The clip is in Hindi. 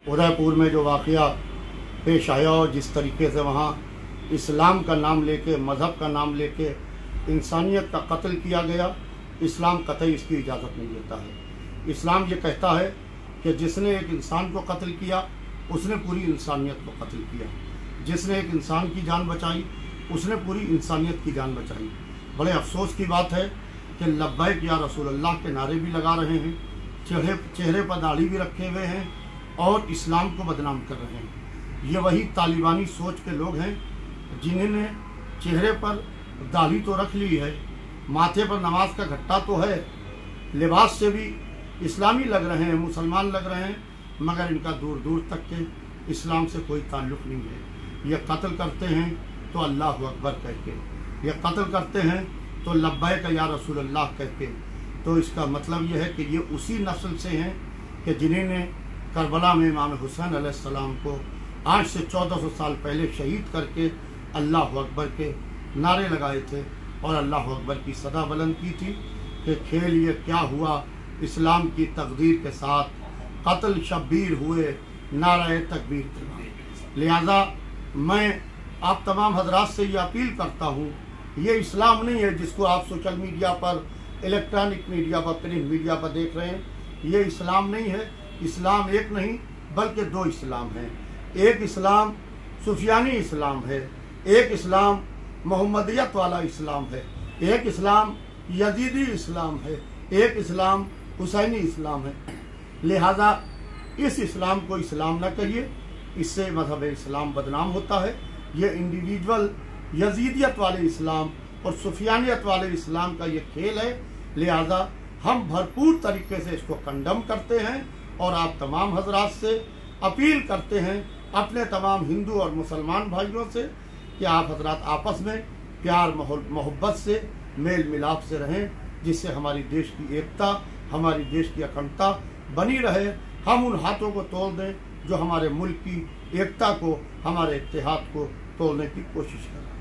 उदयपुर में जो वाक़या पेश आया और जिस तरीके से वहाँ इस्लाम का नाम लेके, मज़हब का नाम लेके इंसानियत का कत्ल किया गया, इस्लाम कतई इसकी इजाज़त नहीं देता है। इस्लाम ये कहता है कि जिसने एक इंसान को कत्ल किया उसने पूरी इंसानियत को कत्ल किया, जिसने एक इंसान की जान बचाई उसने पूरी इंसानियत की जान बचाई। बड़े अफसोस की बात है कि लब्बैक या रसूल अल्लाह के नारे भी लगा रहे हैं, चेहरे पर दाढ़ी भी रखे हुए हैं और इस्लाम को बदनाम कर रहे हैं। ये वही तालिबानी सोच के लोग हैं जिन्होंने चेहरे पर दाढ़ी तो रख ली है, माथे पर नमाज का घट्टा तो है, लिबास से भी इस्लामी लग रहे हैं, मुसलमान लग रहे हैं, मगर इनका दूर दूर तक के इस्लाम से कोई ताल्लुक़ नहीं है। ये कत्ल करते हैं तो अल्लाह अकबर कह के, ये कत्ल करते हैं तो लब्बैक या रसूल अल्लाह कह के। तो इसका मतलब ये है कि ये उसी नस्ल से हैं कि जिन्होंने करबला में इमाम हुसैन अलैहिस्सलाम को आज से 1400 साल पहले शहीद करके अल्लाह अकबर के नारे लगाए थे और अल्लाह अकबर की सदा बुलंद की थी कि खेल ये क्या हुआ इस्लाम की तकदीर के साथ, कत्ल शब्बीर हुए नारे तकबीर। लिहाजा मैं आप तमाम हजरात से ये अपील करता हूँ, ये इस्लाम नहीं है जिसको आप सोशल मीडिया पर, इलेक्ट्रॉनिक मीडिया पर, प्रिंट मीडिया पर देख रहे हैं। ये इस्लाम नहीं है। इस्लाम एक नहीं बल्कि दो इस्लाम हैं। एक इस्लाम सुफियानी इस्लाम है, एक इस्लाम मोहम्मदियत वाला इस्लाम है, एक इस्लाम यजीदी इस्लाम है, एक इस्लाम हुसैनी इस्लाम है। लिहाजा इस इस्लाम को इस्लाम न कहिए, इससे मजहब इस्लाम बदनाम होता है। ये इंडिविजुअल यजीदियत वाले इस्लाम और सुफियानियत वाले इस्लाम का ये खेल है। लिहाजा हम भरपूर तरीके से इसको कंडम करते हैं और आप तमाम हजरात से अपील करते हैं, अपने तमाम हिंदू और मुसलमान भाइयों से, कि आप हजरात आपस में प्यार मोहब्बत से, मेल मिलाप से रहें, जिससे हमारी देश की एकता, हमारी देश की अखंडता बनी रहे। हम उन हाथों को तोड़ दें जो हमारे मुल्क की एकता को, हमारे इत्तेहाद को तोड़ने की कोशिश करें।